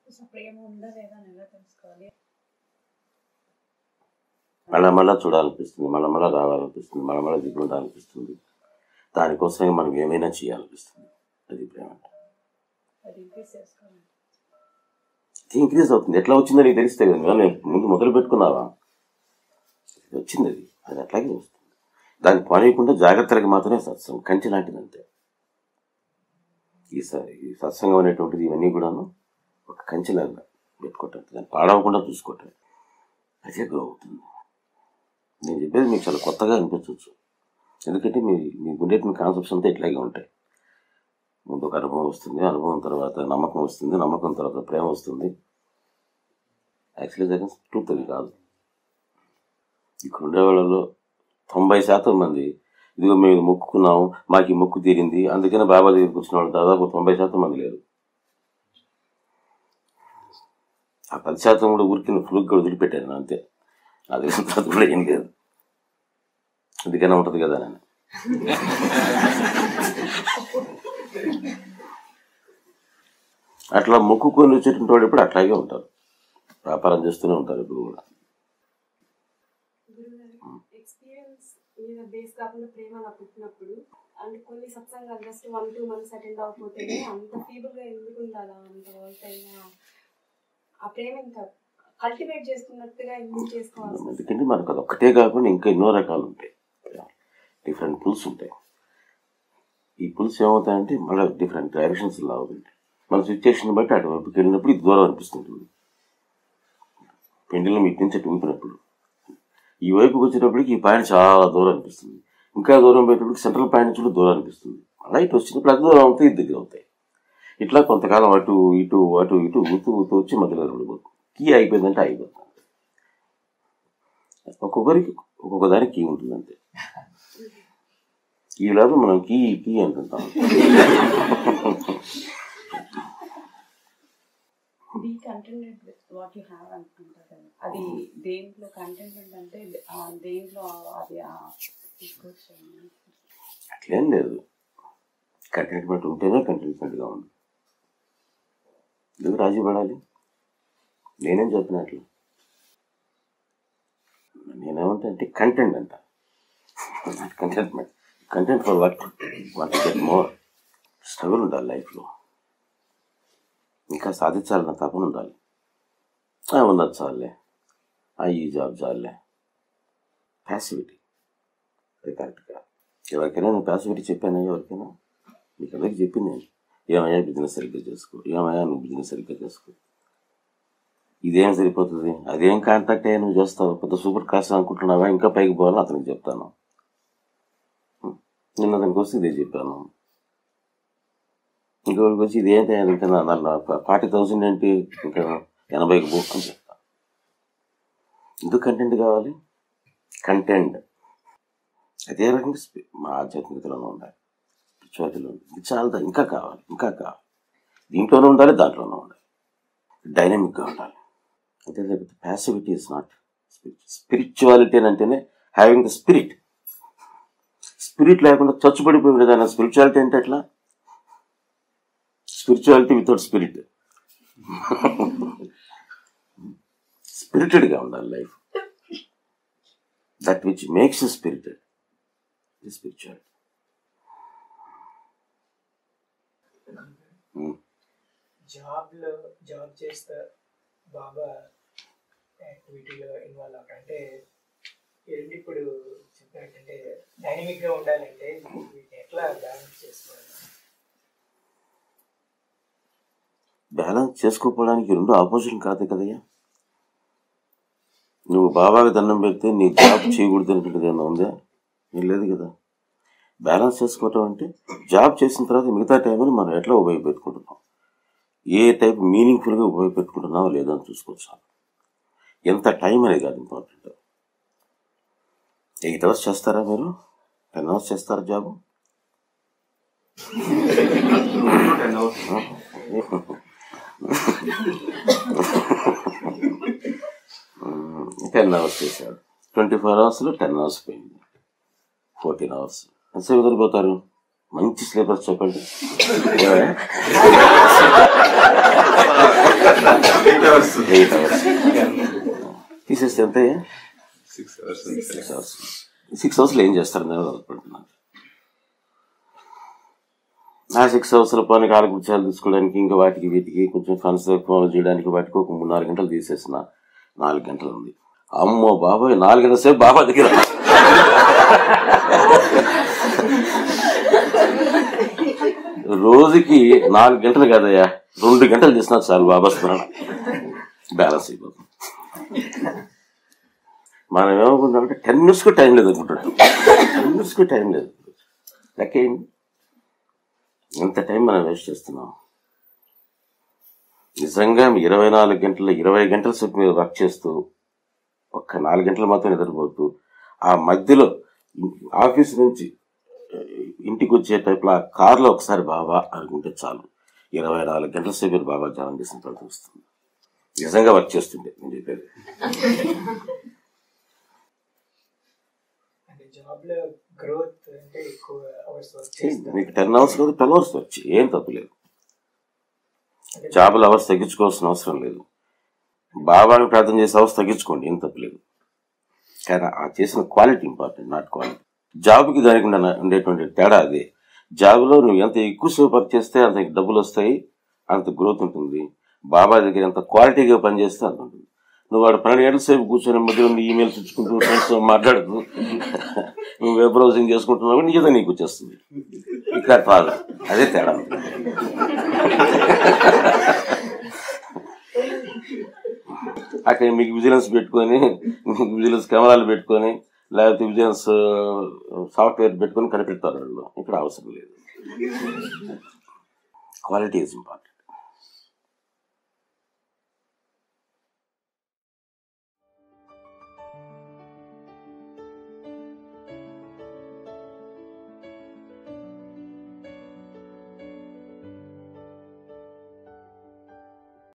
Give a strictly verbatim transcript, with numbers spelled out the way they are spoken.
మళ్ళా మళ్ళా చూడాలనిపిస్తుంది, మళ్ళా మళ్ళా రావాలనిపిస్తుంది, మళ్ళా మళ్ళా దిగుండాలనిపిస్తుంది. దానికోసమే మనం ఏమైనా చేయాలనిపిస్తుంది. అది ప్రేమ. ఇంక్రీజ్ అవుతుంది. ఎట్లా వచ్చిందో నీకు తెలిస్తే కదా, నేను ముందు మొదలు పెట్టుకున్నావా, వచ్చింది అది అది అట్లాగే వస్తుంది. దాన్ని పానేయకుండా జాగ్రత్తగా మాత్రమే సత్సంగం కంచి లాంటిది అంతే. ఈ ఈ సత్సంగం అనేటువంటిది ఇవన్నీ కూడాను ఒక కంచిలాగా పెట్టుకోవటం, దాన్ని పాడవకుండా చూసుకోవటం, అదే గ్రో అవుతుంది. నేను చెప్పేది మీకు చాలా కొత్తగా అనిపించవచ్చు, ఎందుకంటే మీ మీకు ఉండేటువంటి కాన్సెప్ట్స్ అంతా ఇట్లాగే ఉంటాయి. ముందు ఒక అనుభవం వస్తుంది, అనుభవం తర్వాత నమ్మకం వస్తుంది, నమ్మకం తర్వాత ప్రేమ వస్తుంది. యాక్చువల్లీ దగ్గర ట్రూత్ అది కాదు. ఇక్కడ ఉండేవాళ్ళలో తొంభై శాతం మంది ఇదిగో మేము మొక్కుకున్నాము, మాకు ఈ మొక్కు తీరింది, అందుకనే బాబా దగ్గరికి వచ్చిన వాళ్ళు దాదాపు తొంభై శాతం మంది లేరు. ఆ పది శాతం కూడా ఊరికి ఫ్లూక్గా వదిలిపెట్టాను అంతే. అది కూడా ఏం లేదు, అందుకనే ఉంటుంది కదా నేను. అట్లా మొక్కుకొని వచ్చేటువంటి వాడు ఇప్పుడు అట్లాగే ఉంటారు, వ్యాపారం చేస్తూనే ఉంటారు ఇప్పుడు కూడా. బేస్ కాకుండా ప్రేమ అలా పుట్టినప్పుడు అంటే కొన్ని సత్సంగాలు just one two months attend అవ్వకపోతేనే అంత ఫీబుల్గా ఎందుకు ఉండాలా, అంత అయినా ఆ ప్రేమ ఇంకా కల్టివేట్ చేసుకున్నట్టుగా ఎందుకు చేసుకోవాలి? ఎందుకంటే మనకు అది ఒక్కటే కాకుండా ఇంకా ఎన్నో రకాలు ఉంటాయి, డిఫరెంట్ పుల్స్ ఉంటాయి. ఈ పుల్స్ ఏమవుతాయంటే మళ్ళీ డిఫరెంట్ డైరెక్షన్స్ లా అవుతుంది. మన సిచ్యుయేషన్ బట్టి అటువైపుకి వెళ్ళినప్పుడు ఇది దూరం అనిపిస్తుంటుంది. పెండిలం ఇటు నుంచి అటు ఊపినప్పుడు ఈ వైపుకి వచ్చేటప్పటికి ఈ పాయింట్ చాలా దూరం అనిపిస్తుంది, ఇంకా దూరం పోయేటప్పటికి సెంట్రల్ పాయింట్ నుంచి కూడా దూరం అనిపిస్తుంది. అలా ఇటు వచ్చినప్పుడు అది దూరం అవుతాయి, ఇది దగ్గర అవుతాయి. ఇట్లా కొంతకాలం అటు ఇటు అటు ఇటు ఊతూ ఊతూ వచ్చి మధ్యలో పడిపోతుంది. కీ అయిపోయిందంటే అయిపోతుంది. ఒక్కొక్కరికి ఒక్కొక్క దానికి కీ ఉంటుంది అంతే. ఈ లోపల మనం కీ కీ అంటుంటాం. అది దేంట్లో కంటెంట్మెంట్ అంటే దేంట్లో అది అట్లేం లేదు. కంటెంట్మెంట్ ఉంటేనే కంటెంట్మెంట్గా ఉంది. ఎందుకు రాజీ పడాలి? నేనేం చెప్పినట్లు నేనేమంటా అంటే కంటెంట్ అంట, contentment. Content for work, what get more. Struggle ఉండాలి లైఫ్లో, ఇంకా సాధించాలన్న తపన ఉండాలి. ఉన్నది చాలే, ఈ జాబ్ చాలే, ప్యాసివిటీ అది కరెక్ట్గా. ఎవరికైనా నేను ప్యాసివిటీ చెప్పాను, ఎవరికైనా మీకు అందరికీ చెప్పింది నేను, ఏమయ్యా బిజినెస్ సరిగ్గా చేసుకో, ఏమయ్యా నువ్వు బిజినెస్ సరిగ్గా చేసుకో, ఇదేం సరిపోతుంది, అదేం కాంటాక్ట్ అయ్యా నువ్వు చేస్తావు, పెద్ద సూపర్ క్లాస్ అనుకుంటున్నావా, ఇంకా పైకి పోవాలని అతనికి చెప్తాను. నిన్న అతనికి వస్తే ఇదే చెప్పాను. ఇంకొకరికి వచ్చి ఇదేంటి ఇంకా ఫార్టీ థౌసండ్ ఏంటి ఇంకా ఎనభైకి పో అని చెప్తాను. ఎందుకు కంటెంట్ కావాలి? కంటెంట్ అదే రకంగా మా ఆధ్యాత్మికతలోనే ఉండాలి, స్పిరిచువాలిటీలో ఉండాలి. చాలా ఇంకా కావాలి, ఇంకా కావాలి. దీంట్లోనే ఉండాలి, దాంట్లోనే ఉండాలి, డైనమిక్గా ఉండాలి. అదే లేకపోతే ప్యాసివిటీ ఇస్ నాట్ స్పిరిచువాలిటీ అని అంటేనే హ్యావింగ్ ద స్పిరిట్. స్పిరిట్ లేకుండా చచ్చుబడిపోయిన విధానం స్పిరిచువాలిటీ అంటే ఎట్లా? Spirituality without spirit. స్పిరిటెడ్గా ఉండాలి లైఫ్. That which makes you spirited is spirituality. Job లో జాబ్ చేస్తే బాగా యాక్టివిటీలో ఇన్వాల్వ్ అవుతారు. అంటే ఏంటి ఇప్పుడు చెప్పినట్టంటే డైనమిక్ గా ఉండాలంటే వీటిని ఎట్లా బ్యాలెన్స్ చేసుకోవాలి? బ్యాలెన్స్ చేసుకోకపోవడానికి రెండు ఆపోజిషన్ కాదు కదయ్యా. నువ్వు బాబాకి దండం పెడితే నీ జాబ్ చేయకూడదు అనేటువంటిది ఏమన్నా ఉందా? ఏం లేదు కదా. బ్యాలెన్స్ చేసుకోవటం అంటే జాబ్ చేసిన తర్వాత మిగతా టైంని మనం ఎట్లా ఉపయోగపెట్టుకుంటున్నాం, ఏ టైప్ మీనింగ్ఫుల్గా ఉపయోగపెట్టుకుంటున్నావో లేదో అని చూసుకోవచ్చు. ఎంత టైం అనేది కాదు ఇంపార్టెంట్. ఎయిట్ అవర్స్ చేస్తారా మీరు? టెన్ అవర్స్ చేస్తారా జాబు? టెన్ అవర్స్ చేశాడు. ట్వంటీ ఫోర్ అవర్స్లో టెన్ అవర్స్ పోయింది, ఫోర్టీన్ అవర్స్. ఎంతసేపు నిద్రపోతారు? మంచి స్లీపర్స్ చెప్పండి. ఎయిట్ అవర్స్ తీసేస్తే ఎంత six hours six hours six అవర్స్లో ఏం చేస్తారు నేను అనుకుంటున్నాను. ఆ సిక్స్ అవర్స్లో పని కాలకృత్యాలు తీసుకోవడానికి ఇంకా వాటికి వీటికి కొంచెం ఫండ్స్ ఫోన్ చేయడానికి వాటికి ఒక మూడు నాలుగు గంటలు తీసేసిన నాలుగు గంటలు ఉంది. అమ్మో బాబాయ్ నాలుగు గంటల సేపు బాబా దగ్గర రోజుకి నాలుగు గంటలు కాదయ్యా రెండు గంటలు చేసినా చాలు బాబా స్మరణ బ్యాలెన్స్ అయిపోతుంది. మనం ఏమనుకుంటామంటే టెన్ మినిట్స్కు టైం లేదు అనుకుంటాడు. టెన్ మినిట్స్కు టైం లేదు. లెక్క ఏంటి ఎంత టైం మనం వేస్ట్ చేస్తున్నాం. నిజంగా ఇరవై నాలుగు గంటల ఇరవై గంటల సేపు మీరు వర్క్ చేస్తూ ఒక్క నాలుగు గంటలు మాత్రం నిద్రపోతూ ఆ మధ్యలో ఆఫీస్ నుంచి ఇంటికి వచ్చే టైప్లో ఆ కార్లో ఒకసారి బాబా అనుకుంటే చాలు ఇరవై నాలుగు గంటల సేపు మీరు బాబా ధ్యానం చేసిన తర్వాత వస్తుంది. నిజంగా వర్క్ చేస్తుండే నేను చెప్పేది. మీకు టెన్ అవర్స్ కాదు ట్వెల్వ్ అవర్స్ వచ్చి ఏం తప్పులేదు. జాబులు అవర్స్ తగ్గించుకోవాల్సిన అవసరం లేదు. బాబాని ప్రార్థన చేసే అవర్స్ తగ్గించుకోండి, ఏం తప్పులేదు. కానీ ఆ చేసిన క్వాలిటీ ఇంపార్టెంట్, నాట్ క్వాలిటీ. జాబ్కి దానికి ఉండేటువంటి తేడా అదే. జాబ్లో నువ్వు ఎంత ఎక్కువసేపు వర్క్ చేస్తే అంత డబ్బులు వస్తాయి, అంత గ్రోత్ ఉంటుంది. బాబా దగ్గర ఎంత క్వాలిటీగా పనిచేస్తే అంత ఉంటుంది. నువ్వు వాడు పన్నెండు గంటల సేపు కూర్చొని మధ్యలో ఈమెయిల్స్ ఇచ్చుకుంటూ ఫ్రెండ్స్ మాట్లాడుతూ నువ్వు వెబ్ బ్రౌజింగ్ చేసుకుంటున్నావు నిజంగా నీకు వచ్చేస్తుంది. ఇక్కడ రాదు, అదే తేడా. అక్కడ మీకు విజిలెన్స్ పెట్టుకొని మీకు విజిలెన్స్ కెమెరాలు పెట్టుకొని లేకపోతే విజిలెన్స్ సాఫ్ట్వేర్ పెట్టుకొని కనిపెడతారు వాళ్ళు. ఇక్కడ అవసరం లేదు. Quality is important.